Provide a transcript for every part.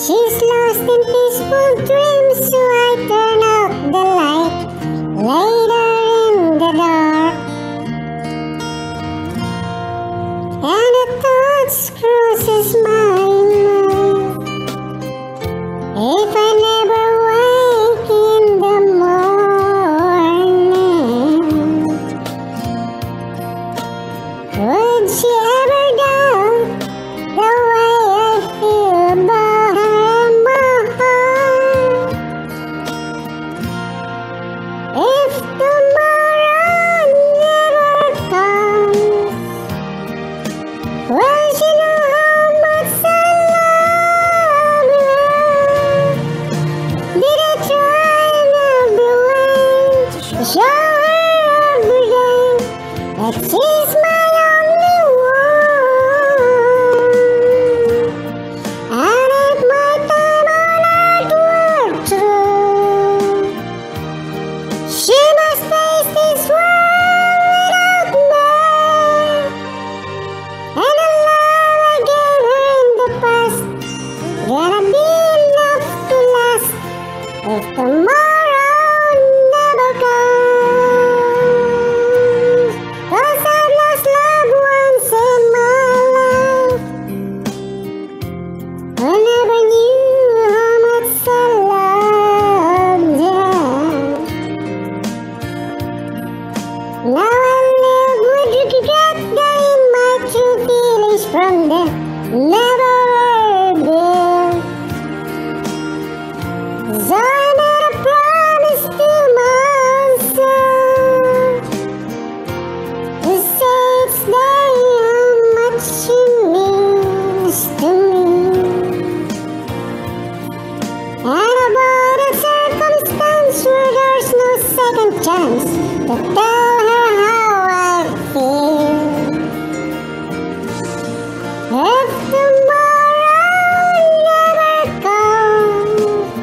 She's lost in peaceful dreams, so I turn out the light later in the dark. And a thought crosses my mind. If I never wake in the morning, would she ever doubt the way I feel about her in my heart? If tomorrow never comes, will she know how much I love her? Did I try in every way to show her every day that she's my only one? And if my time on earth were true, she must face this world without me. And the love I gave her in the past gonna be enough to last if tomorrow never comes. 'Cause I've lost loved ones in my life who never knew how much I loved them. Now I live with regret that in my true feelings from them never were built. So I made a promise to myself to say each day how much she means to me. And about a circumstance where there's no second chance to tell her how I feel. If tomorrow never comes,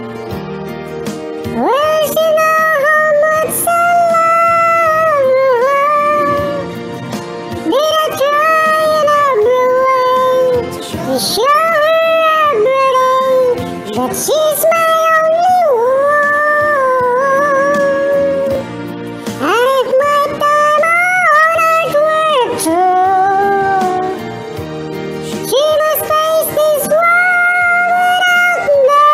will she know how much I love her? Did I try in every way to show her every day that she's my only one? And if my time on earth were true, she must face this world without me.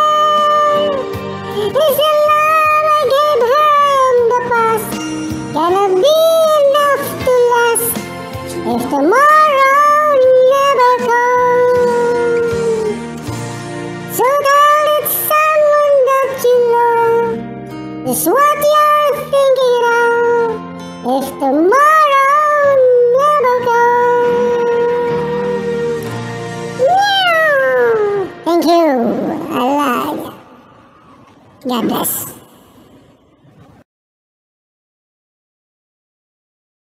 Is the love I gave her in the past gonna be enough to last if tomorrow never comes? So tell it someone that you love is what you're thinking of if tomorrow never comes. Meow. Thank you. I love you. God bless.